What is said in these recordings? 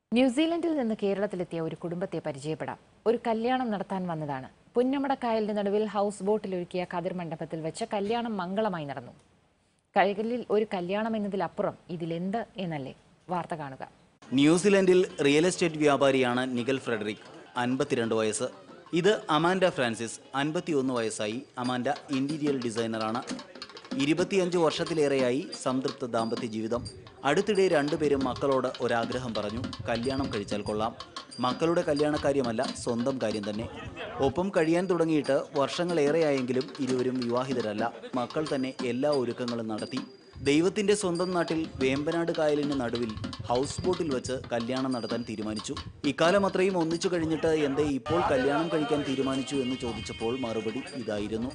ന്യൂസിലൻഡിൽ നിന്ന് കേരളത്തിലെത്തിയ ഒരു കുടുംബത്തെ പരിചയപ്പെടാം. ഒരു കല്യാണം നടത്താൻ വന്നതാണ്. പുന്നമടക്കായലിന്റെ നടുവിൽ ഹൗസ് ബോട്ടിൽ ഒരുക്കിയ കതിർ മണ്ഡപത്തിൽ വെച്ച് കല്യാണം മംഗളമായി നടന്നു. കൈകളിൽ ഒരു കല്യാണം എന്നതിലപ്പുറം ഇതിലെന്ത് എന്നല്ലേ? വാർത്ത കാണുക. ന്യൂസിലൻഡിൽ റിയൽ എസ്റ്റേറ്റ് വ്യാപാരിയാണ് നിഗൽ ഫ്രെഡറിക്, 52 വയസ്സ്. ഇത് അമാൻഡ ഫ്രാൻസിസ്, 51 വയസ്സായി. Amanda interior ഡിസൈനറാണ്. 25 വർഷത്തിലേറെയായി സംതൃപ്ത ദാമ്പത്യ ജീവിതം. അടുത്തിടെ രണ്ടുപേരും മക്കളോട് ഒരാഗ്രഹം പറഞ്ഞു, കല്യാണം കഴിച്ചാൽ കൊള്ളാം. മക്കളുടെ കല്യാണക്കാര്യമല്ല, സ്വന്തം കാര്യം തന്നെ. ഒപ്പം കഴിയാൻ തുടങ്ങിയിട്ട് വർഷങ്ങളേറെയായെങ്കിലും ഇരുവരും വിവാഹിതരല്ല. മക്കൾ തന്നെ എല്ലാ ഒരുക്കങ്ങളും നടത്തി. ദൈവത്തിന്റെ സ്വന്തം നാട്ടിൽ വേമ്പനാട് കായലിന് നടുവിൽ ഹൗസ് ബോട്ടിൽ വെച്ച് കല്യാണം നടത്താൻ തീരുമാനിച്ചു. ഇക്കാലം അത്രയും ഒന്നിച്ചു കഴിഞ്ഞിട്ട് എന്തേ ഇപ്പോൾ കല്യാണം കഴിക്കാൻ തീരുമാനിച്ചു എന്ന് ചോദിച്ചപ്പോൾ മറുപടി ഇതായിരുന്നു.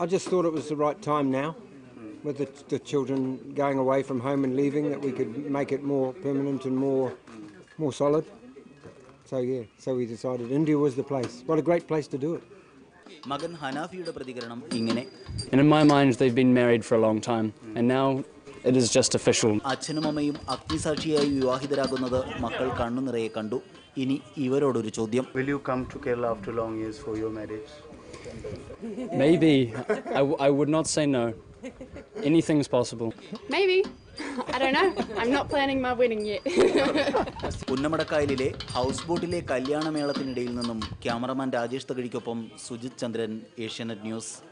With the children going away from home and leaving, that we could make it more permanent and more solid. So we decided India was the place. What a great place to do it. മകൻ ഹനാഫിയുടെ പ്രതികരണം ഇങ്ങനെ. And in my mind they've been married for a long time and now it is just official. അച്ഛനും അമ്മയും അഗ്നിസാക്ഷിയായി വിവാഹിതരാകുന്നത് മക്കൾ കണ്ണു നിറയെ കണ്ടു. ഇനി ഇവരോടൊരു ചോദ്യം. Will you come to Kerala after long years for your marriage? Maybe. I would not say no. Anything's possible. Maybe. I don't know. I'm not planning my wedding yet. പുന്നമടക്കായലിലെ house ബോട്ടിലെ കല്യാണമേളത്തിനിടയിൽ നിന്നും ക്യാമറമാൻ രാജേഷ് തകഴിക്കൊപ്പം Sujith Chandran, Asianet news.